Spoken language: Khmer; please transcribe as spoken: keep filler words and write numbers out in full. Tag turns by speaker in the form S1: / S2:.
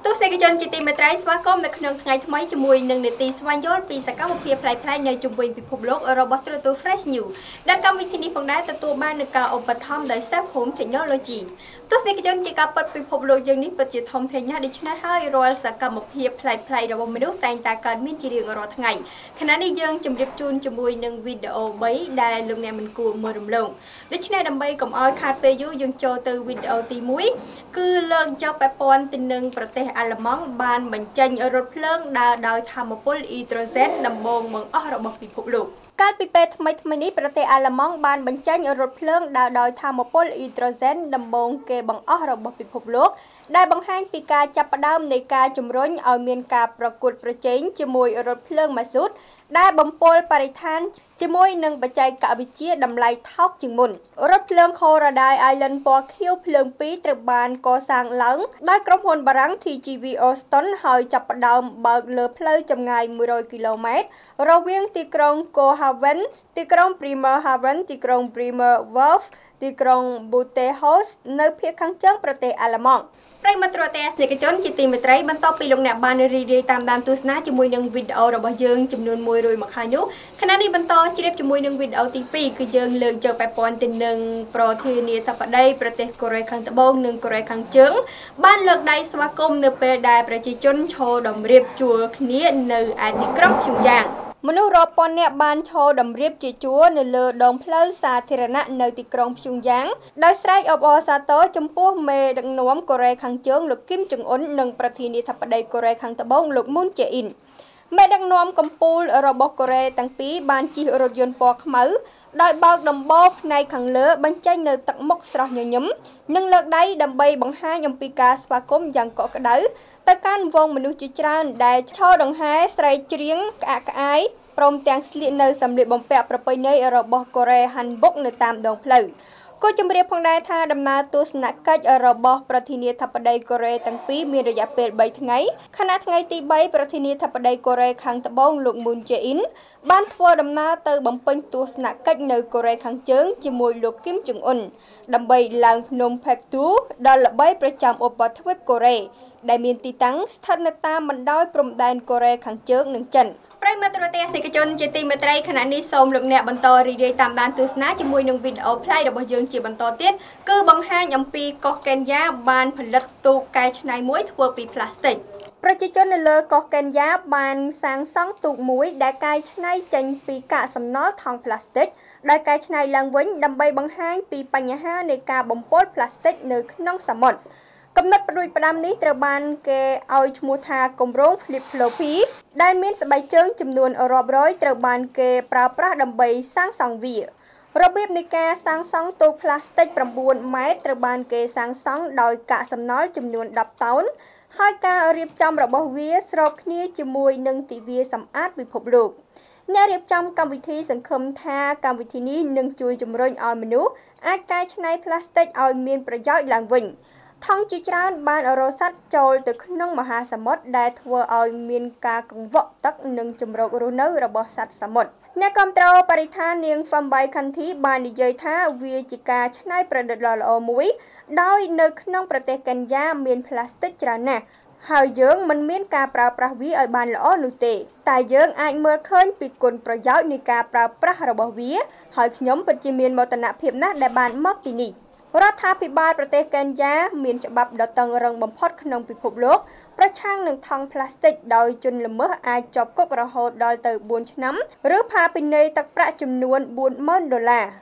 S1: ទស្សនិកជនជាទីមេត្រីស្វាគមន៍នៅក្នុងថ្ងៃថ្មីជាមួយនឹងនីតិស្វែងយល់ពីសកម្មភាពផ្លែៗនៅជុំវិញពិភពលោករបស់ទូរទស្សន៍ Fresh News ដែលកម្មវិធីនេះផងដែរទទួលបាននូវការឧបត្ថម្ភដោយ Safe Home Technology ទស្សនិកជនជាការពិតពិភពលោកយើងនេះពិតជាធំធេងណាស់ដូច្នេះហើយរាល់សកម្មភាពផ្លែៗរបស់មនុស្សតែងតែកើតមានជារៀងរាល់ថ្ងៃខណៈនេះយើងជម្រាបជូនជាមួយនឹងវីដេអូបីដែលលោកអ្នកមិនគួរមើលរំលងដូច្នេះដើម្បីកុំឲ្យខាតពេលយូរយើងចូលទៅវីដេអូទីមួយគឺលើកយកពាក់ព័ន្ធទៅនឹងប្រទេសអាល្លឺម៉ង់បានបញ្ចេញរថភ្លើងដើរដោយថាមពលអ៊ីដ្រូសែនដំបូងបង្អស់របស់ពិភពលោកកាលពីពេលថ្មីថ្មីនេះប្រទេសអាល្លឺម៉ង់បានបញ្ចេញរថភ្លើងដើរដោយថាមពលអ៊ីដ្រូសែនដំបូងគេបង្អស់របស់ពិភពលោកដែលបង្ហាញពីការចាប់ផ្ដើមនៃការជំរុញឲ្យមានការប្រកួតប្រជែងជាមួយរថភ្លើងម៉ាស៊ូតដែលបំពុលបរិស្ថានជាមួយនឹងបច្ចេកវិទ្យាតម្លៃថោកជាងមុនរថភ្លើង Coradai Island ពណ៌ខៀវភ្លើងពីរត្រូវបានកសាងឡើងដោយក្រុមហ៊ុនបារាំង ធី ជី វី Austin ហើយចាប់ផ្ដើមបើកលើផ្លូវចម្ងាយមួយរយគីឡូម៉ែត្ររវាងទីក្រុង Cohaven ទីក្រុង Bremerhaven ទីក្រុង Bremerwolf ទីក្រុង Bootehaus នៅភាគខាងជើងប្រទេសអាល្លឺម៉ង់ប្រិយមិត្តទស្សនិកជនជាទីមេត្រីបន្ទាប់ពីលោកអ្នកបានរីករាយតាមដានទស្សនាជាមួយនឹងវីដេអូរបស់យើងចំនួនមួយរួចមកហើយនោះខណៈនេះបន្តជ្រាបជាមួយនឹងវីដេអូទីពីរគឺយើងលើកយកពាក់ព័ន្ធទៅនឹងប្រធានាធិបតីប្រទេសកូរ៉េខាងត្បូងនិងកូរ៉េខាងជើងបានលើកដៃស្វាគមន៍នៅពេលដែលប្រជាជនឈរតម្រៀបជួរគ្នានៅឯទីក្រុងព្យុងយ៉ាងមនុស្សរាប់ពាន់នាក់បានឈរតម្រៀបជាជួរនៅលើដងផ្លូវសាធារណៈនៅទីក្រុងព្យុងយ៉ាងដោយស្រែកអបអរសាទរចំពោះមេដឹកនាំកូរ៉េខាងជើងលោកគីមចុងអ៊ុននិងប្រធានាធិបតីកូរ៉េខាងត្បូងលោកមូនជេអ៊ីនមេដឹកនាំកំពូលរបស់កូរ៉េទាំងពីរបានជិះរថយន្តពណ៌ខ្មៅដោយបើកដំបូលផ្នែកខាងលើបញ្ចេញនៅទឹកមុខស្រស់ញញឹមនិងលើកដៃដើម្បីបង្ហាញអំពីការស្វាគមន៍យ៉ាងកក់ក្ដៅទៅកាន់វងមនុស្សជាច្រើនដែលឈរដង្ហែស្រែកច្រៀងក្អាកក្អាយព្រមទាំងស្លៀកនៅសម្លៀកបំពាក់ប្រពៃណីរបស់កូរ៉េហាន់បុកនៅតាមដងផ្លូវគូជំរាបផងដែរថាដំណើរទស្សនកិច្ចរបស់ប្រធានាធិបតីកូរ៉េទាំងពីរមានរយៈពេលបីថ្ងៃខណៈថ្ងៃទីបីប្រធានាធិបតីកូរ៉េខាងត្បូងលោកមូនជេអ៊ីនបានធ្វើដំណើរទៅបំពេញទស្សនកិច្ចនៅកូរ៉េខាងជើងជាមួយលោកគីមចុងអ៊ុនដើម្បីឡើងភ្នំផេកទូដ៏ល្បីប្រចាំឧបទ្វីបកូរ៉េដែលមានទីតាំងស្ថិតនៅតាមបណ្ដោយព្រំដែនកូរ៉េខាងជើងនិងចិនប្រិយមិត្តទស្សនិកជនជាទីមេត្រីខណៈនេះសូមលោកអ្នកបន្តរីករាយតាមដានទស្សនាជាមួយនឹងវីដេអូផ្សាយរបស់យើងជាបន្តទៀតគឺបង្ហាញអំពីកោះកេនយ៉ាបានផលិតទូកកែច្នៃមួយធ្វើពីផ្លាស្ទិកប្រជាជននៅលើកោះកេនយ៉ាបានសាងសង់ទូកមួយដែលកែច្នៃចេញពីកាកសំណល់ថង់ផ្លាស្ទិកដែលកែច្នៃឡើងវិញដើម្បីបង្ហាញពីបញ្ហានៃការបំពុលផ្លាស្ទិកនៅក្នុងសមុទ្រកំណត់ផ្ដួចផ្ដើមនេះត្រូវបានគេឲ្យឈ្មោះថាគម្រោង Flip Floppy ដែលមានស្បែកជើងចំនួនរាប់រយត្រូវបានគេប្រើប្រាស់ដើម្បីសាងសង់វារបៀបនៃការសាងសង់ទូកផ្លាស្ទិកប្រាំបួនម៉ែត្រត្រូវបានគេសាងសង់ដោយកាកសំណល់ចំនួនដប់តោនហើយការរៀបចំរបស់វាស្របគ្នាជាមួយនឹងទិវាសម្អាតពិភពលោកអ្នករៀបចំកម្មវិធីសង្ឃឹមថាកម្មវិធីនេះនឹងជួយជំរុញឲ្យមនុស្សអាចកែច្នៃផ្លាស្ទិកឲ្យមានប្រយោជន៍ឡើងវិញថង់ជាច្រើនបានរសាត់ចូលទៅក្នុងមហាសមុទ្រដែលធ្វើឲ្យមានការកង្វក់ទឹកនិងជម្រករស់នៅរបស់សត្វសមុទ្រអ្នកគាំទ្របរិស្ថាននាង Fambai Khanthi បាននិយាយថាវាជាការច្នៃប្រឌិតដ៏ល្អមួយដោយនៅក្នុងប្រទេសកេនយ៉ាមានផ្លាស្ទិកច្រើនណាស់ហើយយើងមិនមានការប្រើប្រាស់វាឲ្យបានល្អនោះទេតែយើងអាចមើលឃើញពីគុណប្រយោជន៍នៃការប្រើប្រាស់របស់វាហើយខ្ញុំពិតជាមានមោទនភាពណាស់ដែលបានមកទីនេះរដ្ឋាភិបាលប្រទេសកេនយ៉ាមានច្បាប់ដ៏តឹងរ៉ឹងបំផុតក្នុងពិភពលោកប្រឆាំងនឹងថង់ផ្លាស្ទិកដោយជនល្មើសអាចជាប់គុករហូតដល់ទៅបួនឆ្នាំឬផាកពិន័យទឹកប្រាក់ចំនួនបួនម៉ឺនដុល្លារ